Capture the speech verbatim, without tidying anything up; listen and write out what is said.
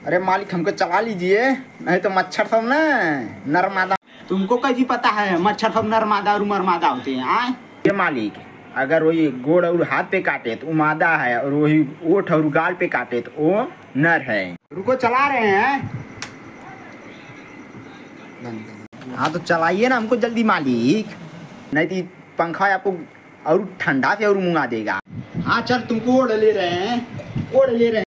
अरे मालिक हमको चला लीजिए, नहीं तो मच्छर सब ना नरमादा। तुमको कैसी पता है मच्छर सब नरमादा और मरमादा होते हैं? आए ये मालिक, अगर वही गोड़ और हाथ पे काटे तो वो मादा है, और वही ओठ और गाल पे काटे तो वो नर है। रुको, चला रहे हैं। हाँ तो चलाइए ना हमको जल्दी मालिक, नहीं तो पंखा आपको और ठंडा से और मुंगा देगा। हाँ चल, तुमको ओढ़ ले रहे हैं, ओढ़ ले रहे हैं।